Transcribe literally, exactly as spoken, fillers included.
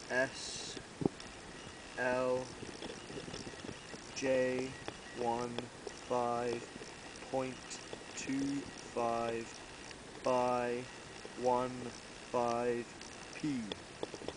S L J one five point two five by one five P.